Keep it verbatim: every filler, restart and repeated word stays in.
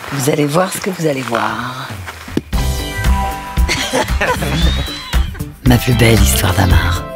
Vous allez voir ce que vous allez voir. Ma plus belle histoire d'amour.